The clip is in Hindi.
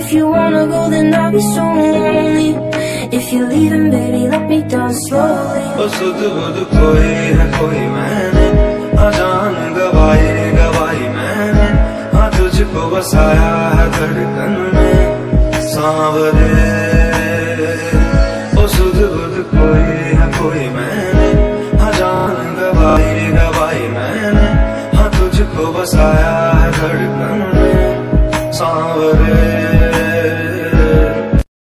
If you wanna go, then I'll be so lonely. If you're leaving, baby, let me down slowly. ओ सुध बुध कोई है कोई मैंने, अजान गवाई मैंने, हाँ तुझको बसाया है धड़कन में सांवरे। ओ सुध बुध कोई है कोई मैंने, अजान गवाई मैंने, हाँ तुझको बसाया